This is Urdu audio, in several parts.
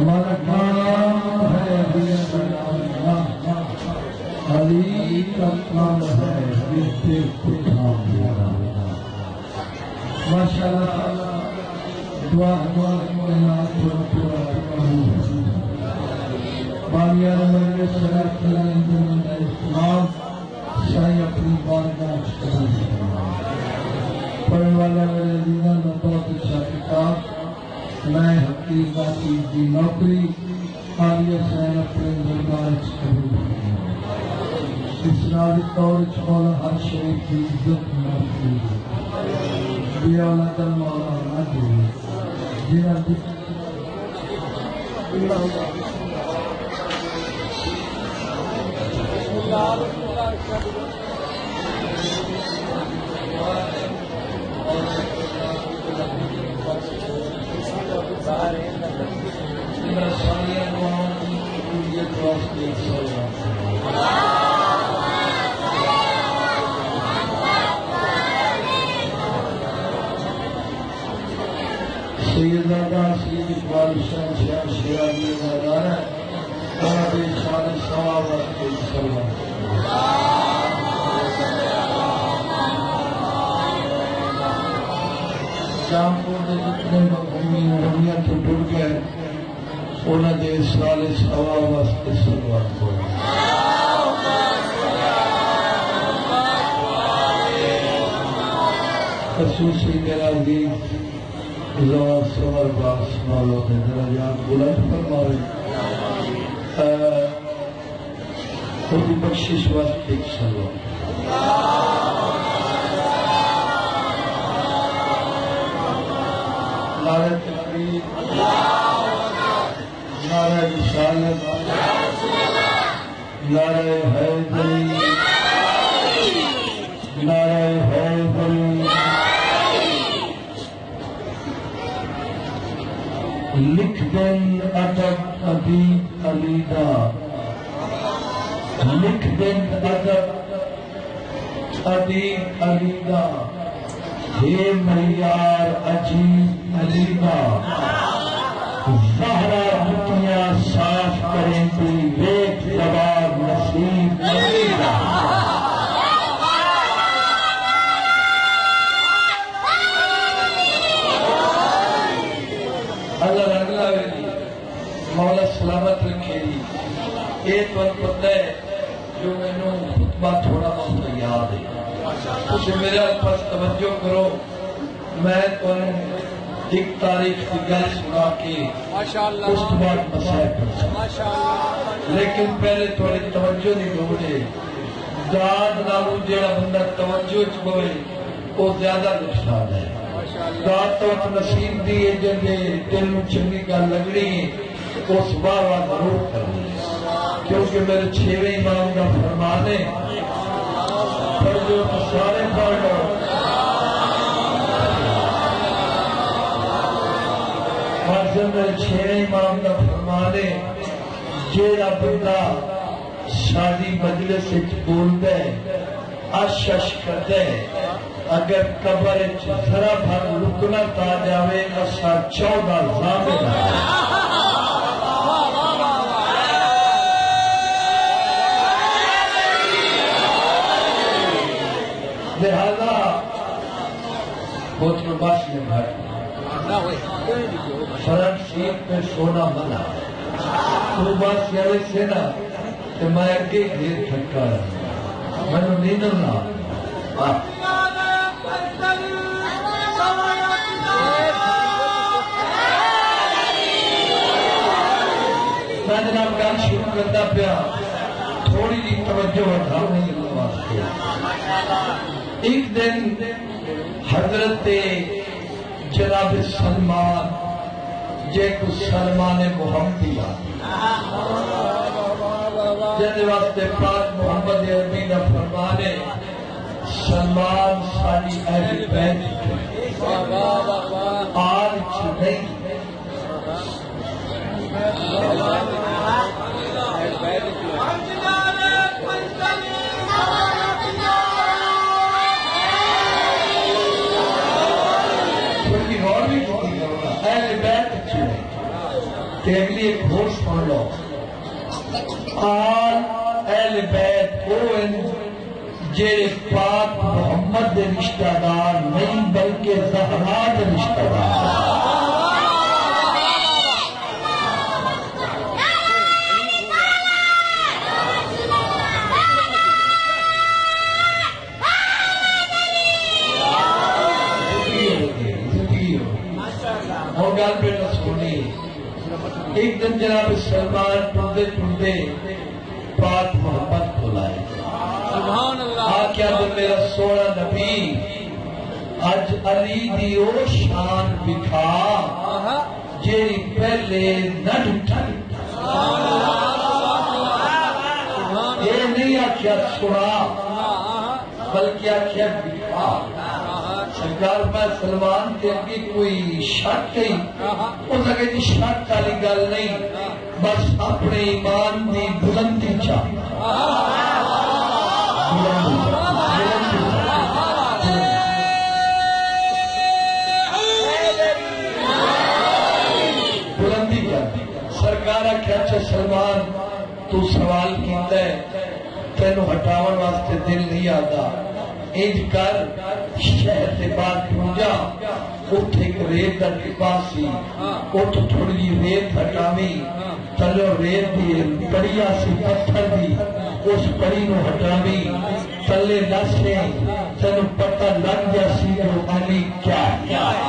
ہمارا کام ہے علی کا کام ہے ماشاء اللہ دعا بامیان میں شرط اسلام شاہی اپنی بارگاہ پڑھنے والا میرے عزیزاں میں بہت اچھا کتاب میں حقیقت کی نوکری عالیہ شہر اپنے دربار اسراری طور مولا ہر شریف کی عزت نوکری بے اولاد مولا نہ دے جنہ سیدنا سید اقبال شاہ شیرازی نظارہ بے شان ثواب کے سلام جامپور کے جتنے مقامی رومیاں تو ٹر گئے انہوں نے سال ثواب واسطے سلوات کو خصوصی میرا عزیز زوار سور باس مالو نے درجات بلند فرماوے خودی بخشش واسطے سلوات نعرہ تکبیر نعرہ رسالت نعرہ حیدری نعرہ حیدری لکھ دن ادب ادیب علی دا لکھ دن ادب ادیب علی دا ہے معیار عجیب علی دا زہرا بٹیاں صاف کریں کوئی ویک جواب نصیب علی دا اگر اگلا ویلی مولا سلامت رکھے گی ایک وقت پتہ ہے جو میں نے خطبہ تھوڑا بہت یاد ہے اسے میرے پاس توجہ کرو میں تمہیں ایک تاریخ کی گل سنا کے اس بعد مسائل کر لیکن پہلے تھوڑی توجہ نہیں لوڑ ہے داد نالو جیڑا بندہ توجہ چوئے وہ زیادہ نقصان ہے داد تو نصیب دی جنگے دل میں چنگی گل لگنی اس بار ضرور کرنی کیونکہ میرے چھویں امام کا فرمان ہے پر جو سارے پڑھ لو میرے چھویں امام کا فرمان ہے جیڑا بندہ شادی مجلس بولتا ہے اش اش کرتا ہے اگر قبر ذرا بھر رکنا تا جاوے اسا 14 ضامن لہذا بہت باس میں گھر فرنٹ سیٹ پہ سونا منع تو باس یارے سے نا کہ میں اگے گھیر کھٹکا رہا میں نے نیندر نہ میں جناب گل شروع کرتا پیا تھوڑی جی توجہ اٹھاؤ نہیں واسطے ایک دن حضرت جناب سلمان جے کو سلمان محمدی جن واسطے پاک محمد عربی کا فرمان ہے سلمان ساری اہل بیت آج نہیں اہل بیت اچھی کہ اگلی ایک اور سن لو، آل اہل بیت وہ جڑے پاک محمد دے رشتہ دار نہیں بلکہ زہرا دے رشتہ دار۔ اور گل بیٹا سونی، ایک دن جناب سلمان ٹردے ٹردے پاک محمد کو لائے، کیا تو میرا سونا نبی اج علی دی او شان بکھا جیڑی پہلے نہ ڈٹھا۔ یہ نہیں آخیا سنا بلکہ آخیا بکھا۔ سرکار میں سلمان کے اگے کوئی شک نہیں، اس اگے جی شک والی گل نہیں، بس اپنے ایمان دی بلندی چاہتا، بلندی چاہتی۔ سرکار آخیا اچھا سلمان تو سوال کیتا ہے تینوں ہٹاون واسطے دل نہیں آتا، انج کر شہر سے باہر ٹر جا، اٹھ ایک ریت کا ٹپا سی، اٹھ تھوڑی جی ریت ہٹاوی، تلو ریت دی پڑیا سی پتھر دی، اس پڑی نو ہٹاوی، تلے نسے تینوں پتہ لگ جا سی جو علی کیا کیا ہے۔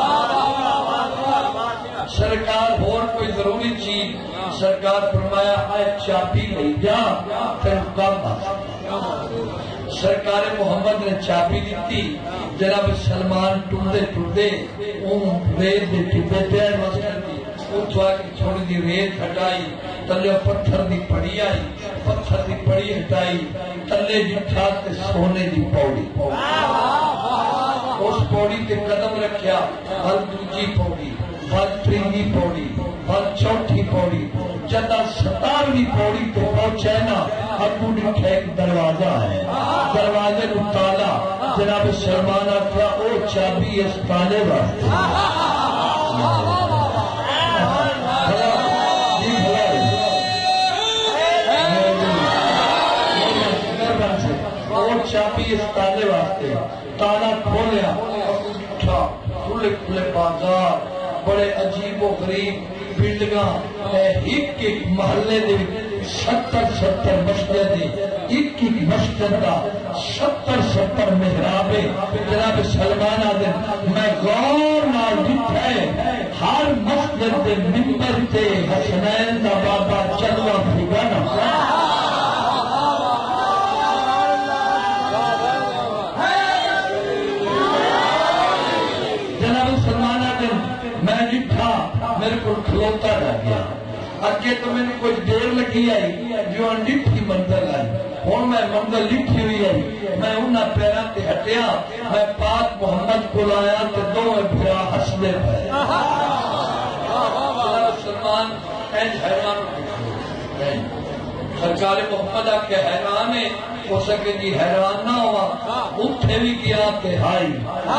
سرکار اور کوئی ضروری چیز، سرکار فرمایا آئے چابی لے جا پھر کام بات۔ سرکار محمد نے چابی دیتی، جناب سلمان ٹردے ٹردے ریت دے ٹبے پیر واسطے اتھوا کی تھوڑی دی ریت ہٹائی، تلے پتھر دی پڑی آئی، پتھر دی پڑی ہٹائی، تلے جٹھا تے سونے دی پوڑی، اس پوڑی تے قدم رکھیا، ہر دوجی پوڑی، ہر تریجی پوڑی، ہر چوتھی پوڑی، جدا 17ویں پوڑی تے پہنچے نا، اگو ڈٹھا ایک دروازہ ہے، دروازے کو تالا، جناب سلمان آخیا او چابی اس تالے واسطے۔ اور چابی اس تالے واسطے، تالا کھولیا، اٹھا کھلے کھلے بازار، بڑے عجیب و غریب بلڈنگاں، ایک ایک محلے دے 70 مسجد، ایک مسجد کا 70 محرابے۔ جناب سلمان آدم میں غور نال دیکھا ہے، ہر مسجد دے منبر تے حسنین دا بابا چلوا پھردا نا۔ میرے کو کھلوتا رہ گیا، اگے تو میں نے کچھ دیر لگی آئی جو انڈی منزل آئی، ہوں میں منزل لکھی ہوئی آئی، میں انہاں پیراں تے ہٹیا، میں پاک محمد کو لایا تے دوویں بھرا ہسدے پئے۔ سلمان انج حیران، سرکار محمد آ کے حیران ہے، ہو سکے جی حیران نہ ہوا، اتھے بھی گیا تے ہائی،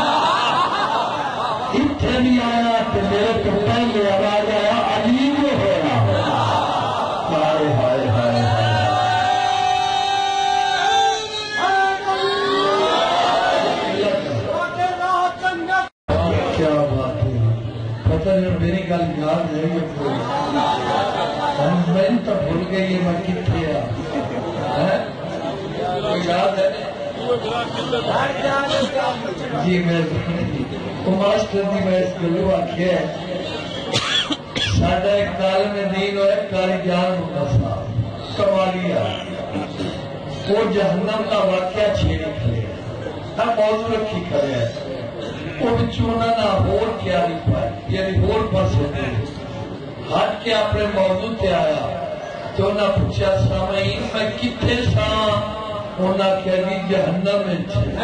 اتھے بھی آیا تو میرے کو پہلے آواز آیا علی جو ہوا۔ ہائے ہائے ہائے کیا بات ہے، پتہ نہیں میری گل یاد ہے یا کوئی، میں تو بھول گئی ہے میں کتنے کوئی یاد ہے جی؟ میں ماسٹر جی میں اس گلو آخیا ساڈا ایک عالم دین اور ایک کاری جان ہوتا تھا کمالیا، وہ جہنم کا واقعہ چھیڑی کھڑے ہر موضوع رکھی کھڑے ہے، وہ بچونا نہ ہور کیا نہیں پائے، یعنی ہور پاس ہوتے ہٹ کے اپنے موضوع تے آیا تو انہیں پوچھا سامعین میں کتنے سا، انہیں کہا جی جہنم میں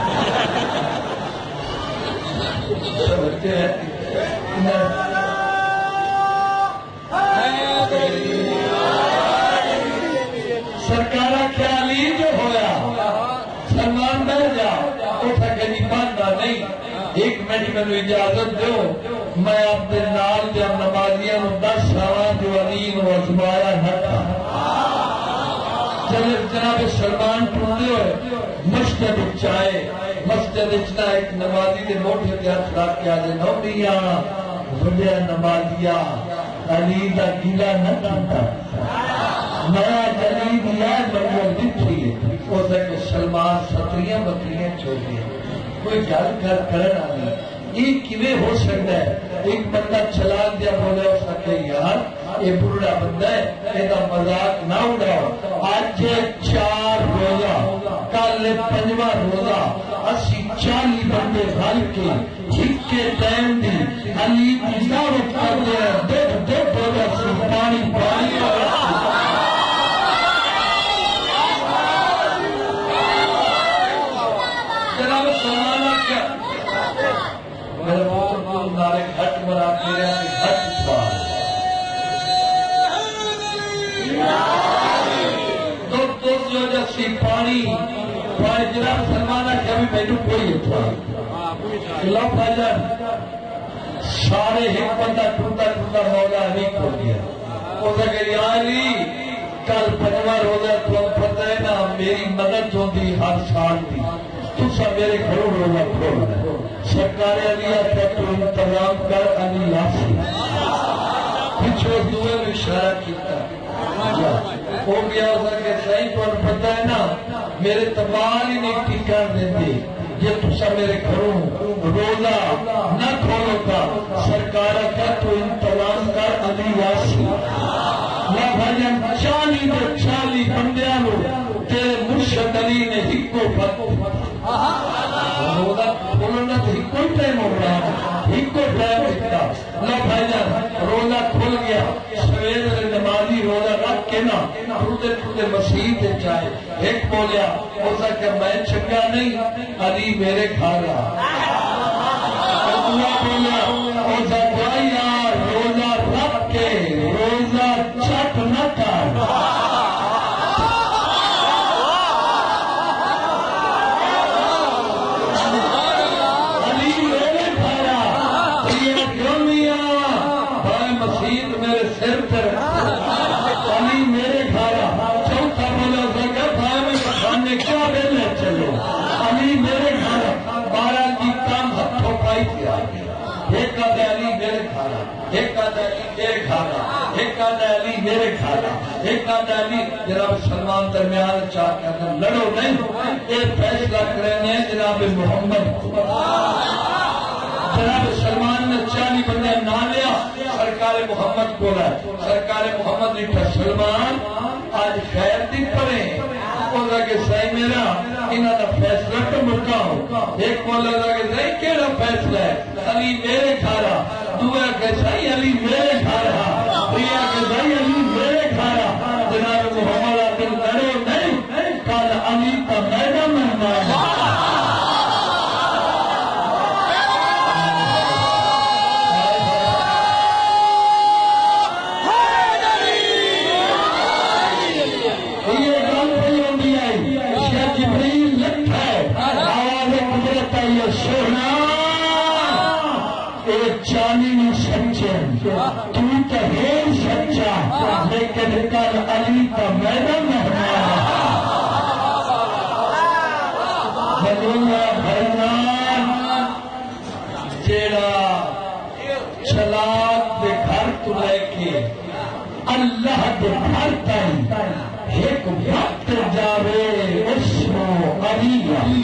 سمجھتے ہیں۔ سرکار کیا علی جو ہویا، سلمان بیٹھ جا، اٹھا کہ نہیں بندہ نہیں، ایک منٹ میں اجازت دو، میں اپنے نال جب نمازیاں 10 سال جو علی نو ازمایا نہ تھا. جناب سلمان ٹوٹے ہوئے مسجد چائے مسجد اچنا ایک نمازی دے موٹے تے ہاتھ رکھ کے آدھے نو میاں وڈیا نمازیا علی دا گیلا نہ کیتا نیا علی دیا مریم دکھی او کہ سلمان ستریاں بکریاں چھوڑے کوئی گل کر کرن آئی یہ کیویں ہو سکتا ہے؟ ایک بندہ چلا دیا بولے اس نے یار یہ بڑھڑا بندہ ہے یہ مذاق نہ اڑاؤ. اج 4 روزہ کل 5واں روزہ اسی 40 بندے بھر کے ٹھیک کے ٹائم دی علی کی دعوت کرتے ہیں. دو روزہ سے پانی پانی جناب سلمان کیا میرے پوتر کو نارے گھٹ مرا میرے گھٹ پار دوست جو جیسی پانی جناب سلمانہ کیا بھی میرے کوئی اتوا بھاجن سارے ایک بندہ ٹوٹا ٹوٹا مولا علی کھو گیا. وہ کہ یا علی کل 5واں روزہ تو پتہ ہے نا میری مدد ہوتی ہر سال کی تسا میرے گھروں روزہ کھولنا سرکار علی آتا تو انتظام کر علی یاسی پچھو دوئے میں اشارہ کیتا ہو گیا ہوتا کہ صحیح تو پتہ ہے نا میرے تمام ہی نہیں ٹھیکار دیتے یہ تسا میرے گھروں روزہ نہ کھولو کا سرکار کا تو انتظام کر علی یاسی یا بھائیان 40 بندیاں لو تیرے مرشد علی نے ہکو فتو روزہ کھولنا تو ہکو ٹائم ہو رہا ہکو ٹائم دیکھتا. اللہ بھائی جان روزہ کھول گیا سویر نمازی روزہ رکھ کے نا ٹوٹے مسیح چاہے ایک بولیا اسا کہ میں چنگا نہیں علی میرے کھانا اللہ بولیا اسا کہ یار روزہ رکھ کے روزہ چٹ نہ کر جناب سلمان درمیان چاہ کرنا لڑو نہیں یہ فیصلہ کرنے جناب محمد جناب سلمان نے 40 بندے نہ لیا سرکار محمد کو سرکار محمد نے سلمان آج خیر دی پڑے کہ صحیح میرا انہوں نے فیصلہ تو مکاؤ ایک بولا کہ صحیح کیڑا فیصلہ ہے علی میرے کھارا دعا کہ صحیح علی میرے کھارا دعا کہ صحیح علی میرے کھارا جناب محمد عبد لڑو نہیں کل علی کا میدان میں لیکن کل علی کا میدان جیڑا چلاک دے گھر تو لے کے اللہ دے گھر تائیں ایک وقت جاوے اس کو علی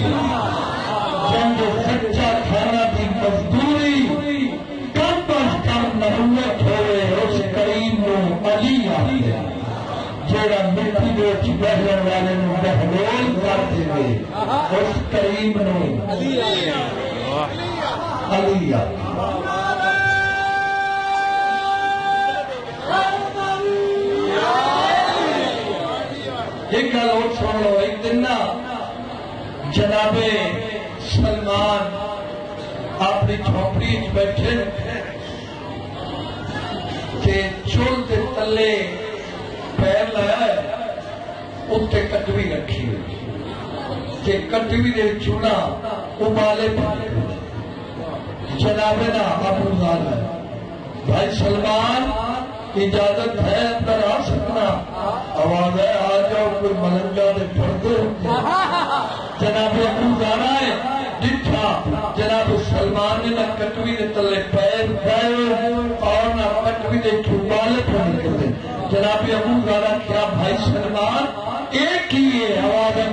جنگ سچا کھانا کی مزدوری کم از کم نبوت ہوئے اس کریم نو علی جیڑا مٹی وچ بہن والے نو بہلول کر دے اس کریم نو علی ایک گل اور سن لو ایک دن نا جناب سلمان اپنی جھونپڑی بیٹھے چول کے تلے پیر لایا اتنے کٹوی رکھی ہوئی کٹوی دے چونا ابالے جناب نا ابو زال ہے بھائی سلمان اجازت ہے کوئی ملنگا دے پردے ہوتے جناب ابو زارا ہے ڈٹھا جناب سلمان نے نہ کٹوی دے تلے پیر گئے اور نہ کٹوی دے ٹھوبالے پر نکلے جناب ابو زارا کیا بھائی سلمان ایک ہی ہے آواز